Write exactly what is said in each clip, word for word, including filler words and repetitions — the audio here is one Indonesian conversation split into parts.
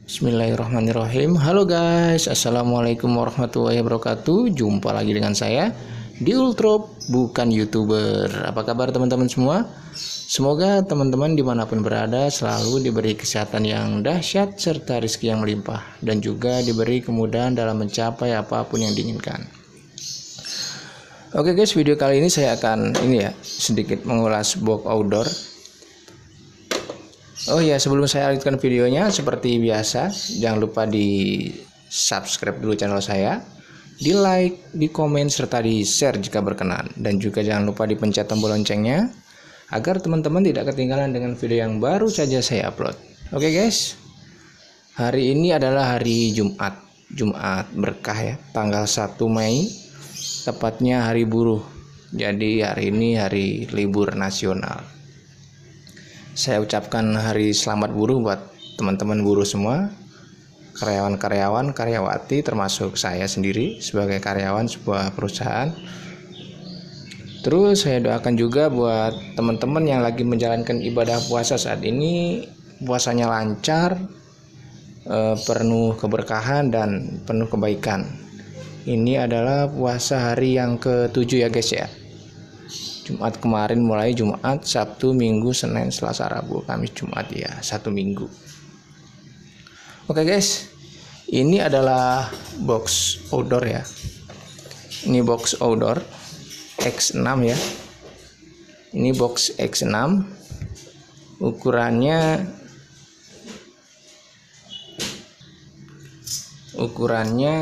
Bismillahirrahmanirrahim. Halo guys, assalamualaikum warahmatullahi wabarakatuh. Jumpa lagi dengan saya di Ultrop, bukan youtuber. Apa kabar teman-teman semua? Semoga teman-teman dimanapun berada selalu diberi kesehatan yang dahsyat serta rezeki yang melimpah, dan juga diberi kemudahan dalam mencapai apapun yang diinginkan. Oke guys, video kali ini saya akan ini ya sedikit mengulas box outdoor. Oh ya, sebelum saya lanjutkan videonya, seperti biasa, jangan lupa di subscribe dulu channel saya, di like, di komen, serta di share jika berkenan. Dan juga jangan lupa dipencet tombol loncengnya, agar teman-teman tidak ketinggalan dengan video yang baru saja saya upload. Oke guys, hari ini adalah hari Jumat, Jumat berkah ya, tanggal satu Mei, tepatnya hari buruh. Jadi hari ini hari libur nasional. Saya ucapkan hari selamat buruh buat teman-teman buruh semua, karyawan-karyawan, karyawati, termasuk saya sendiri sebagai karyawan sebuah perusahaan. Terus saya doakan juga buat teman-teman yang lagi menjalankan ibadah puasa saat ini, puasanya lancar, eh, penuh keberkahan dan penuh kebaikan. Ini adalah puasa hari yang ketujuh ya guys ya. Jumat kemarin mulai Jumat, Sabtu, Minggu, Senin, Selasa, Rabu, Kamis, Jumat ya, satu minggu. Oke guys, ini adalah box outdoor ya. Ini box outdoor X enam ya. Ini box X enam. Ukurannya Ukurannya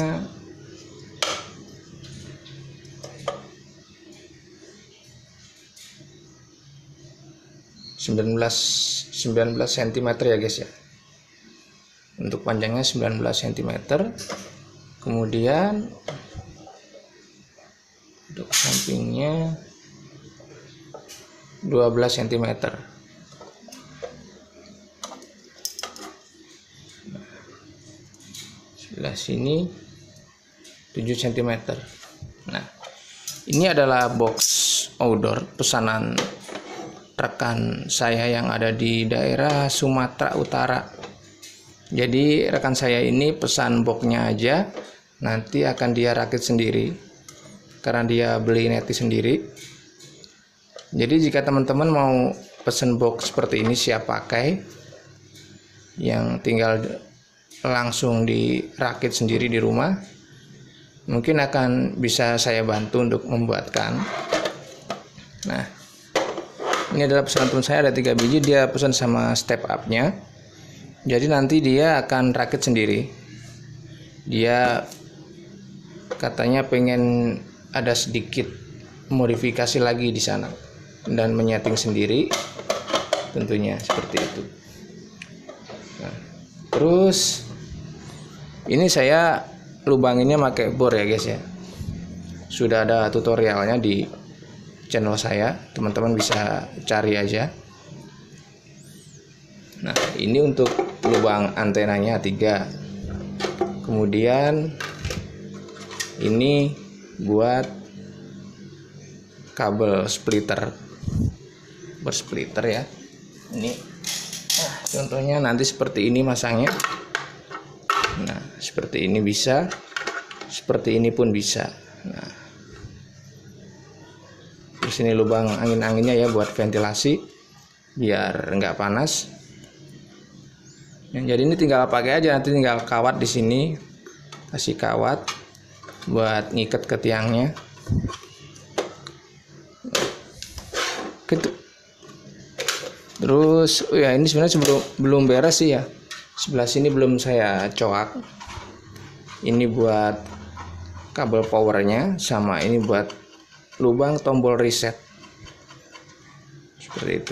sembilan belas sentimeter ya guys ya. Untuk panjangnya sembilan belas sentimeter. Kemudian untuk sampingnya dua belas sentimeter. Nah, sebelah sini tujuh sentimeter. Nah, ini adalah box outdoor pesanan rekan saya yang ada di daerah Sumatera Utara. Jadi rekan saya ini pesan boxnya aja, nanti akan dia rakit sendiri karena dia beli neti sendiri. Jadi jika teman-teman mau pesan box seperti ini siap pakai, yang tinggal langsung dirakit sendiri di rumah, mungkin akan bisa saya bantu untuk membuatkan. Nah, ini adalah pesanan teman saya, ada tiga biji, dia pesan sama step up-nya. Jadi nanti dia akan rakit sendiri. Dia katanya pengen ada sedikit modifikasi lagi di sana dan menyeting sendiri, tentunya seperti itu. Nah, terus ini saya lubanginnya pakai bor ya guys ya. Sudah ada tutorialnya di channel saya, teman-teman bisa cari aja. Nah, ini untuk lubang antenanya tiga. Kemudian ini buat kabel splitter, bersplitter ya. Ini nah, contohnya nanti seperti ini masangnya. Nah, seperti ini bisa, seperti ini pun bisa. Nah, terus ini lubang angin-anginnya ya buat ventilasi biar nggak panas. Yang jadi ini tinggal pakai aja, nanti tinggal kawat di sini, kasih kawat buat ngikat ke tiangnya. Gitu. Terus, oh ya ini sebenarnya sebelum belum beres sih ya. Sebelah sini belum saya coak. Ini buat kabel powernya, sama ini buat lubang tombol reset seperti itu.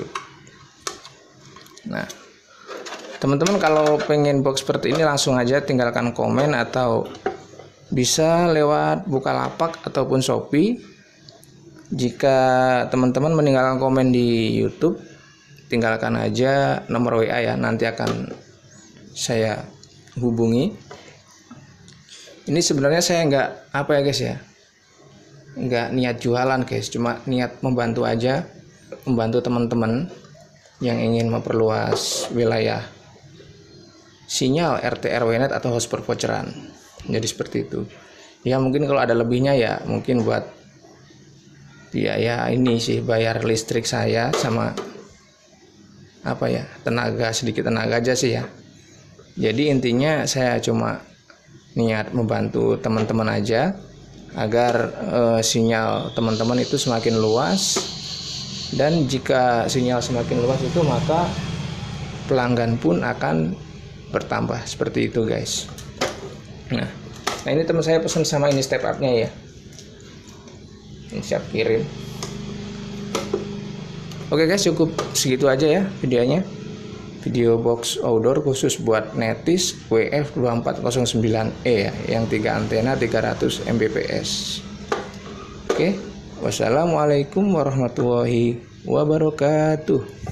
Nah, teman-teman kalau pengen box seperti ini langsung aja tinggalkan komen, atau bisa lewat Bukalapak ataupun Shopee. Jika teman-teman meninggalkan komen di YouTube, tinggalkan aja nomor W A ya, nanti akan saya hubungi. Ini sebenarnya saya nggak apa ya guys ya, nggak niat jualan guys, cuma niat membantu aja, membantu teman-teman yang ingin memperluas wilayah sinyal R T R W net atau host per voucheran. Jadi seperti itu. Ya mungkin kalau ada lebihnya ya mungkin buat biaya ini sih, bayar listrik saya sama apa ya, tenaga, sedikit tenaga aja sih ya. Jadi intinya saya cuma niat membantu teman-teman aja agar eh, sinyal teman-teman itu semakin luas, dan jika sinyal semakin luas itu maka pelanggan pun akan bertambah, seperti itu guys. Nah, nah ini teman saya pesan sama ini step up-nya ya. Ini siap kirim. Oke guys, cukup segitu aja ya videonya. Video box outdoor khusus buat Netis W F dua empat nol sembilan E ya, yang tiga antena tiga ratus megabits. Oke, wassalamualaikum warahmatullahi wabarakatuh.